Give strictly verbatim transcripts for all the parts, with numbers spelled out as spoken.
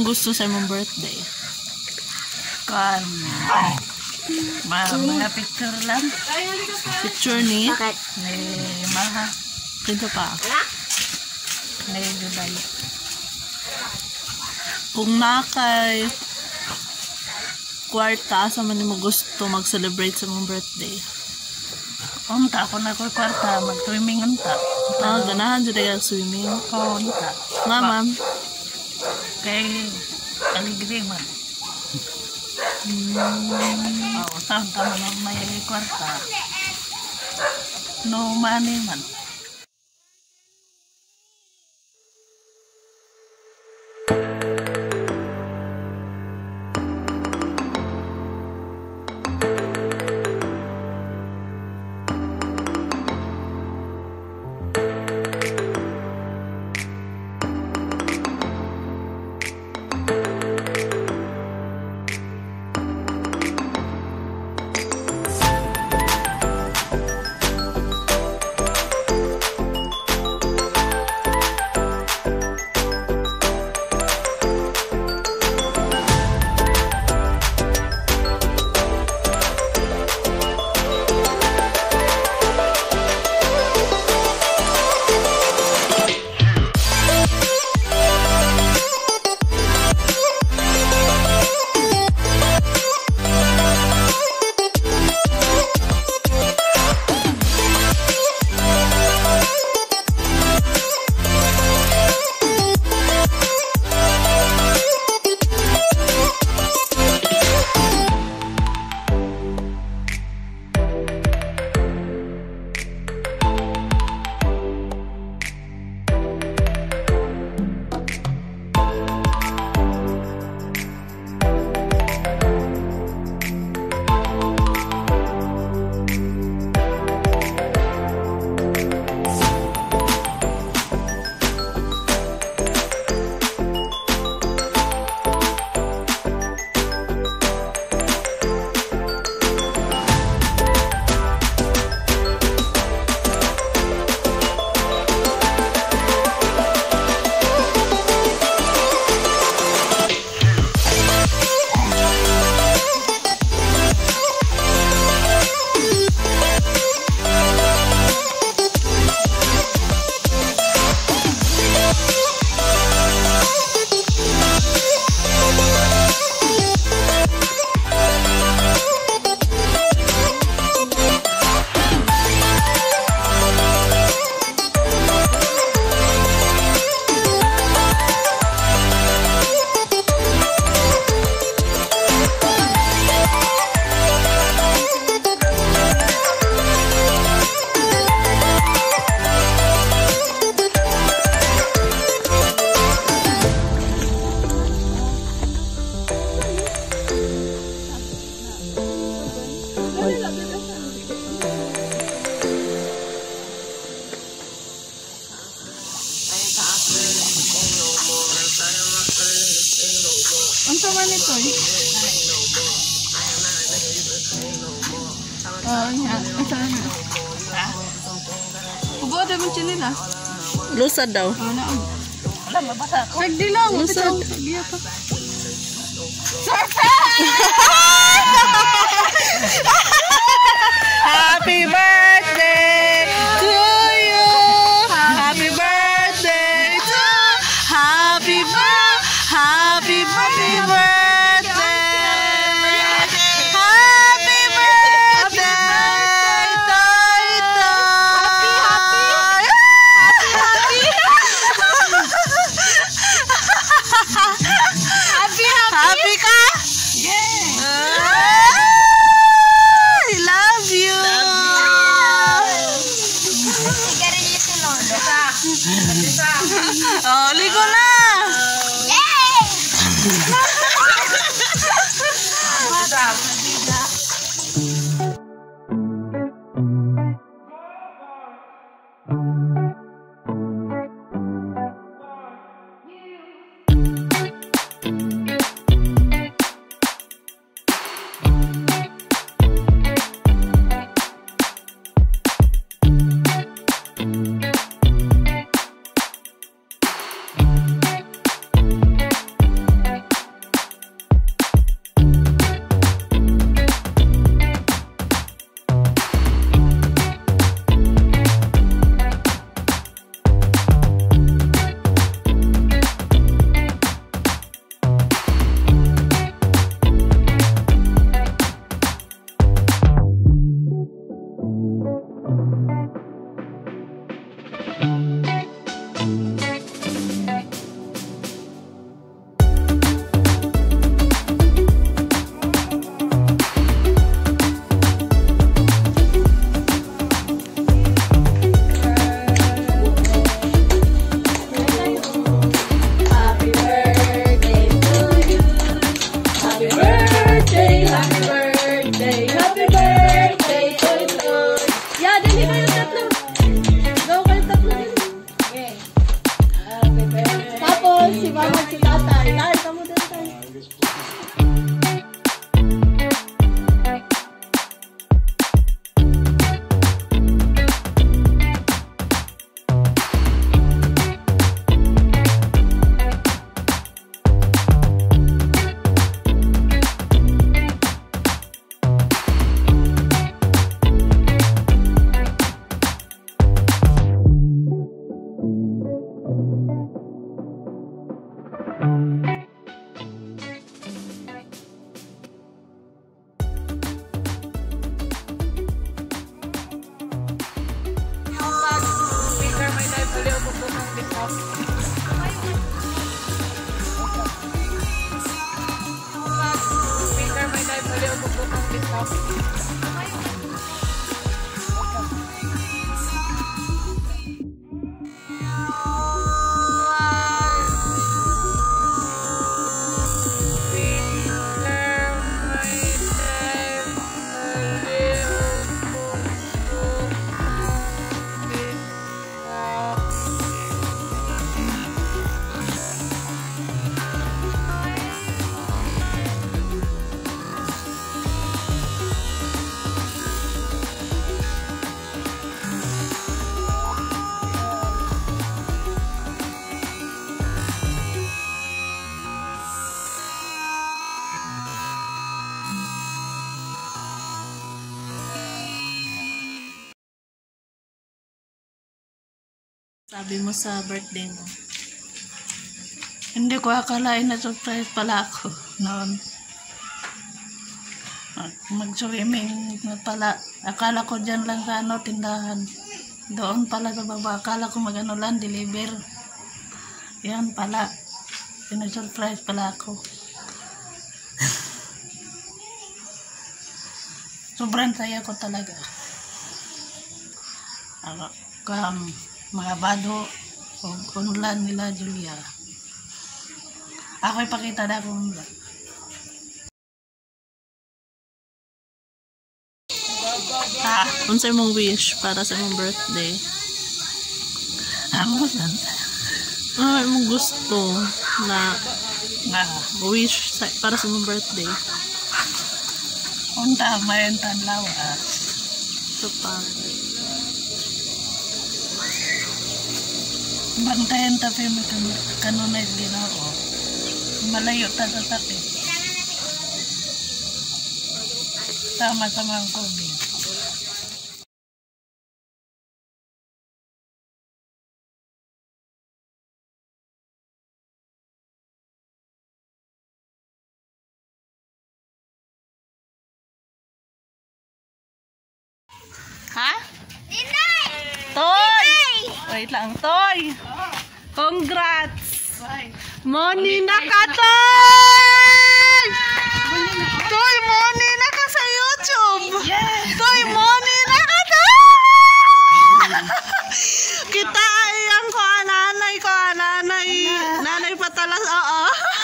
gusto sa imong birthday? Kan. Mga picture lang. Picture ni? Ni Maha. Dito pa. Ni Juday. Kung nakay kwarta, sa man mo gusto mag-celebrate sa mong birthday? Unta ko na ko kwarta, mag-swimming unta. Ah, ganahan dyan tayo swimming. Oo, unta. Nga, ma'am. Kay aligri man. Hmm. Oo, saan ka man may kwarta. No money man. Ang sama nito eh. Oo, nga. Ang sama nito. Ubo, ada mo chinila. Lusad daw. Oo, na. Wala, mabasa ako. Sagdi lang. Lusad. Happy birthday to you. Happy birthday to Happy birthday. Happy happy birthday. Happy birthday to ito. Happy happy. Happy ka? Yeah. Ah! Sabi mo sa birthday mo. Hindi ko akalain na surprise pala ako noon. Mag-swimming na pala. Akala ko dyan lang sa ano, tindahan. Doon pala sa baba. Akala ko mag-ano lang, deliver. Yan pala. Pinasurprise pala ako. Sobrang saya ko talaga. Ako, um, mga bado o unulan nila Julia. Ako ipakita na kung Ah, unsa mong wish para sa mong birthday? amo yan. Ano mong gusto na Nga, wish sa, para sa mong birthday? unta mayan tanlaw ah. So pa. Bantayan tapi mo kanunay din ako. Malayo ta sa sakit. Sama-sama ang COVID. Ha? Toy! Wait lang, Toy! Congrats! Money na ka, Toy! Toy, money na ka sa YouTube! Toy, money na ka, Toy! Kita ayang ko, nanay ko, nanay. Nanay patalas, oo.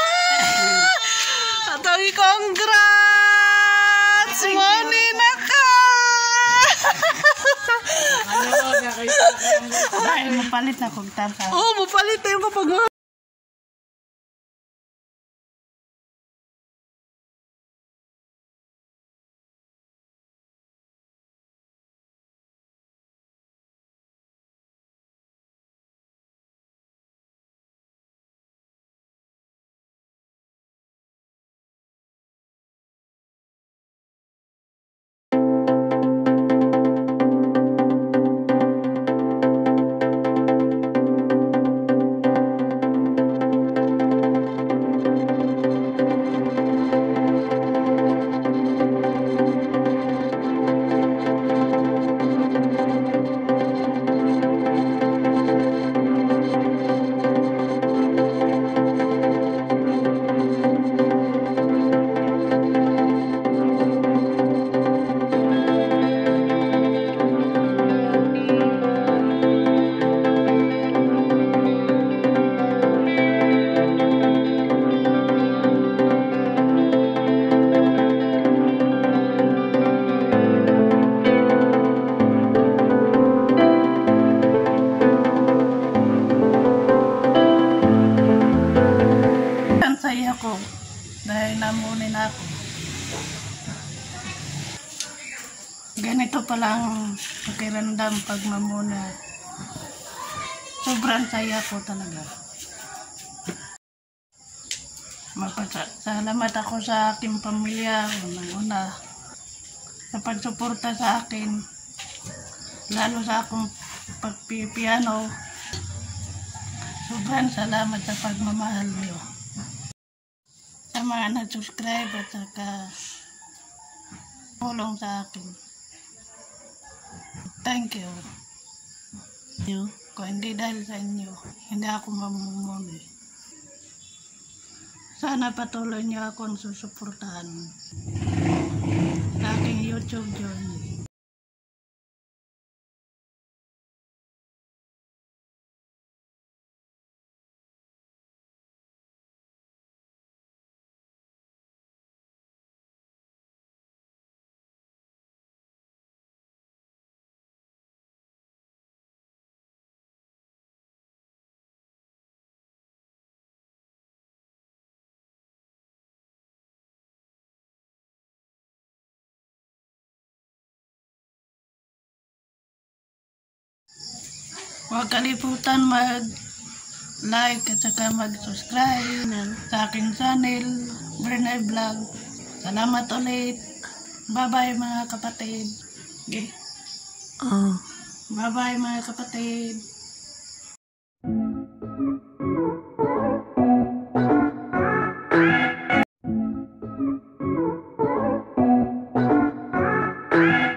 Toy, congrats! Money na ka! Dahil mapalit na kong tata. Oh, mapalit tayo kapag ako dahil namunin ako. Ganito palang pakiramdam pag mamuna. Sobrang saya ko talaga. Magpasalamat ako sa aking pamilya, una-una, sa pagsuporta sa akin, lalo sa akong pagpipiano. Sobrang salamat sa pagmamahal niyo. Sa mga nag-subscribe at saka tulong sa akin. Thank you. you. Kung hindi dahil sa inyo, hindi ako mamumuli. Sana patuloy niyo akong susuportahan sa aking YouTube yun. Huwag kalimutan mag-like at saka mag-subscribe sa aking channel, Bernay Vlog. Salamat ulit. Bye-bye mga kapatid. Okay. Oh. Bye-bye mga kapatid. Thank you.